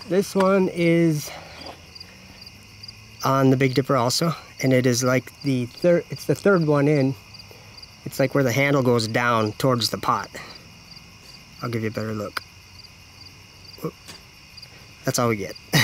This one is on the Big Dipper also, and it is like it's the third one in. It's like where the handle goes down towards the pot. I'll give you a better look. Whoop. That's all we get.